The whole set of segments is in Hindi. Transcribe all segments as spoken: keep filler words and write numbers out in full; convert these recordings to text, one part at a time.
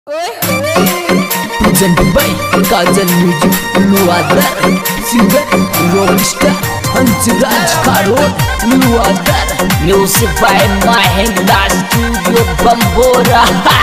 Presented by Kajal Music, Luadar, singer, rockstar, Hansraj Karol, Luadar, music by Mahendra Studio, Bambora.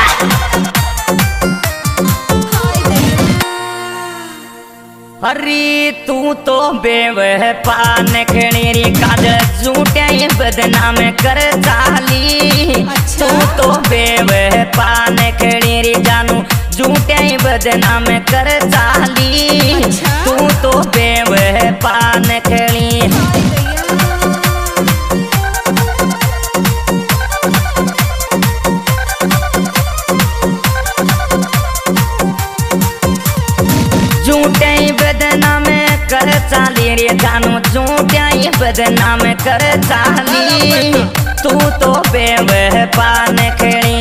अरे तू तो बेवफान खणेरी काजल झूठे बदनाम कर चाली। अच्छा? तू तो बेवफान खणेरी जानू झूठे बदनाम कर चाली। अच्छा? तू तो बेवफान खणी झूठे बदनाम कर चाली रे जानू झूठे बदनाम कर चाली। तू तो बेवफान खणी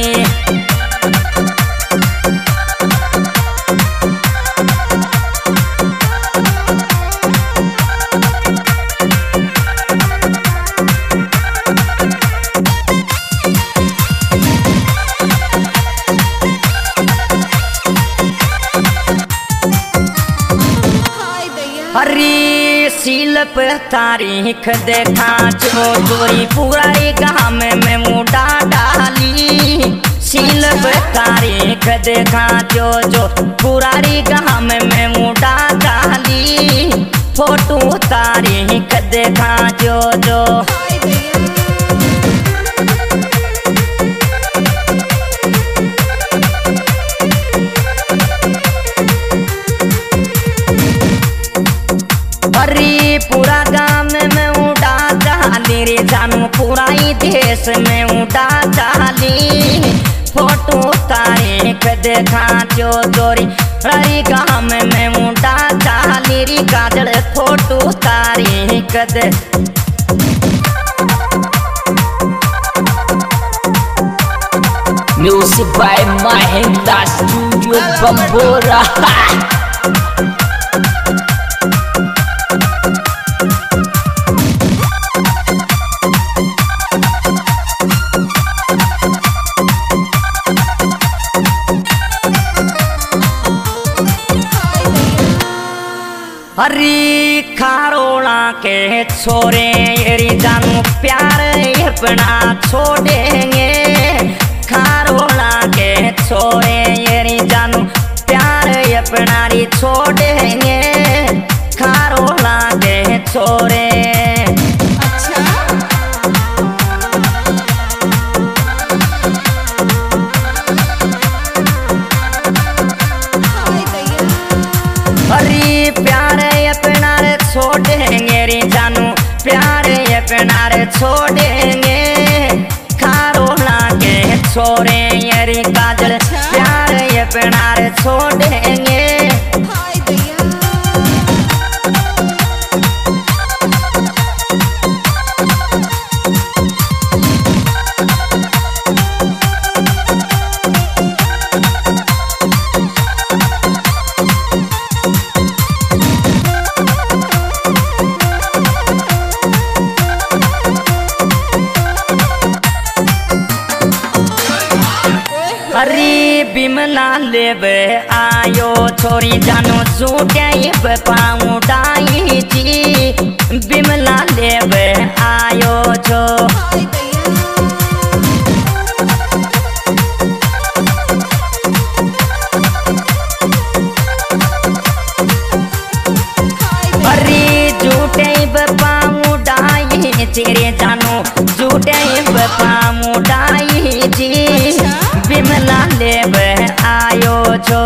हरी सीलप तारीख देखा जो चोरी पूरा गाँव में मुड़ा डाली। सीलप तारीख देखा जो जो पुरारी गाँव में मुड़ा डाली। फोटो तारीख देखा जो जो हरी पूरा गाँव में उड़ा चाली रे जानू पूरा ही देश में उड़ा चाली। फोटो तारीख देखा जो जोरी हरी गाँव में उड़ा चाली री काजल फोटो तारीख दे Music by Mahendra Studio, Bambora. हरी खारोला के छोरे री जानू प्यार अपना छोड़ेंगे। खारोला के छोरे री जानू प्यार अपना री छोड़ेंगे। खारोला के छोरे अच्छा? हरी प्यार अपना छोड़ेंगे रे जानू प्यार अपना छोड़ेंगे। खारोला के छोरे रे काजल प्यार अपना छोड़ेंगे। हरी बिमला लेवे आयो छोरी जानू झूठे पाऊँ डाई जी। बिमला लेवे आयो छो हरी झूठे पाऊँ डाई तेरे जानू झूठे पाऊँ डाई जी। बिमला लेवे आयो छो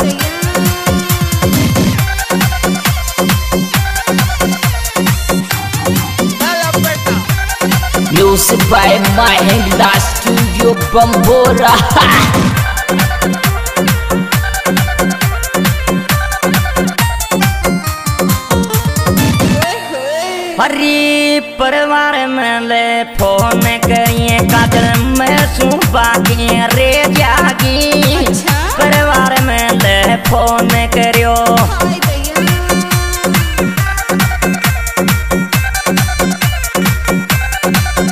Music by Mahendra Studio, Bambora. हरी परिवार में ले फोन करिए काजल में सुबह की रे जागी। अच्छा? परिवार में ले फोन करियो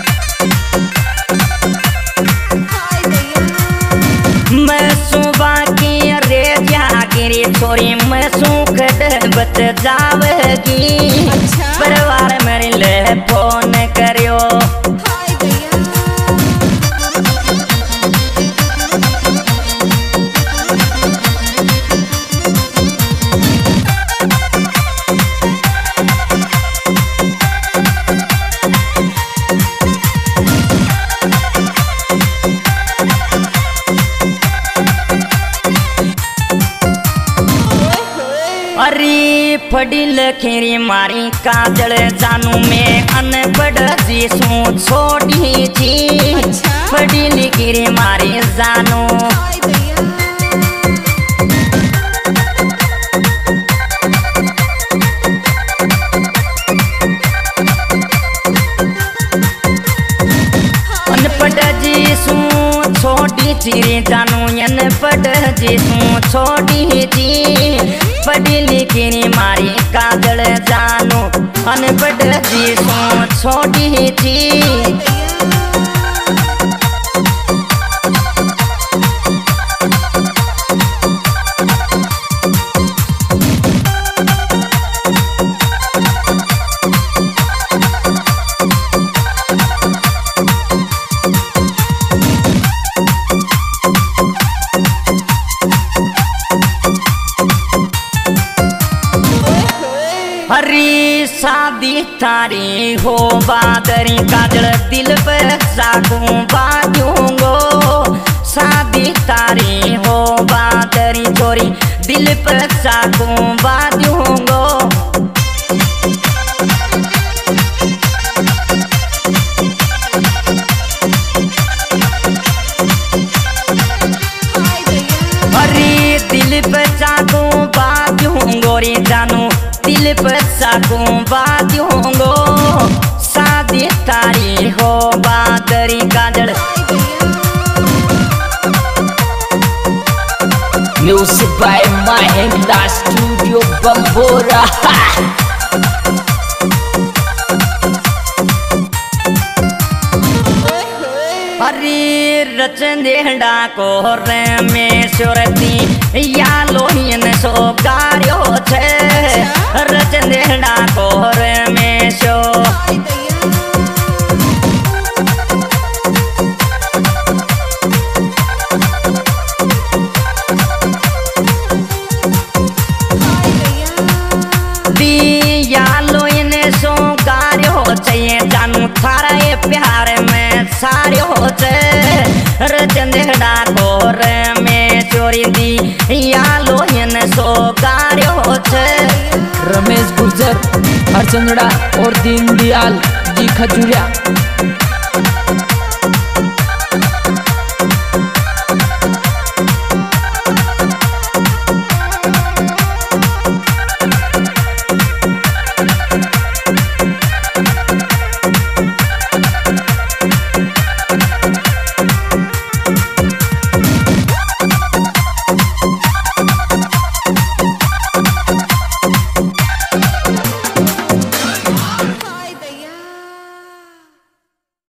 मैं सुबह मेरी छोरी में सुख बच जावेगी। परिवार मेरे ले फोन करियो। अरे पढ़ी लिखी मारी काजल जानू में अनपढ़ जी सू छोड़ी थी। पढ़ी लिखी मारी जानू अनपढ़ जी सू छोड़ी थी जानू अनपढ़ जी सू छोड़ी थी। पढ़ी लिखी मारी काजल जानू अनपढ़ जी सू छोड़ी थी। हरी शादी तारी हो बादरी काजल दिल पे साकू बाजूंगो। शादी तारी हो बादरी छोरी दिल पे साकू बाजूंगो। हरी दिल पे साकू बाजूंगो रे जानू दिल पर साकू बाजूंगो। शादी तारी हो बादरी काजल। Music by Mahendra studio Bambora. हरी रचन देहड़ा को रे में सुरती या लोहियन सो कार्यो छे। रचन देहड़ा को रे में सो दिया लोहियन सो कार्यो चाहिए जानू थारा ये प्यार में सारे होते। रचन देहड़ा को रे में चोरी दी या लोहियन सो कार्य होते। रमेश गुर्जर, हरचंदड़ा और दीनदयाल जी खजूरिया।